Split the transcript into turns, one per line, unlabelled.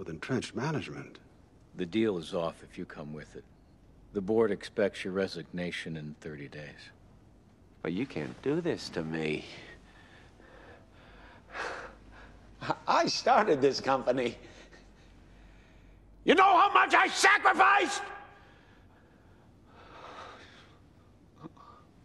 with entrenched management.
The deal is off if you come with it. The board expects your resignation in 30 days.
But you can't do this to me. I started this company. You know how much I sacrificed?